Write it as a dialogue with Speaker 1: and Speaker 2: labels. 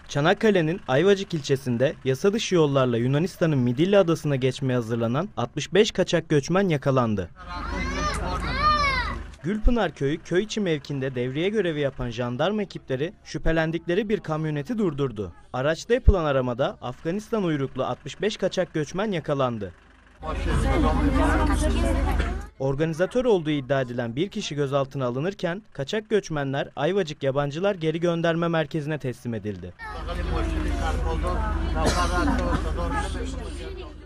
Speaker 1: Çanakkale'nin Ayvacık ilçesinde yasa dışı yollarla Yunanistan'ın Midilli Adası'na geçmeye hazırlanan 65 kaçak göçmen yakalandı. Gülpınar Köyü köy içi mevkinde devriye görevi yapan jandarma ekipleri şüphelendikleri bir kamyoneti durdurdu. Araçta yapılan aramada Afganistan uyruklu 65 kaçak göçmen yakalandı. Organizatör olduğu iddia edilen bir kişi gözaltına alınırken kaçak göçmenler Ayvacık Yabancılar Geri Gönderme Merkezi'ne teslim edildi.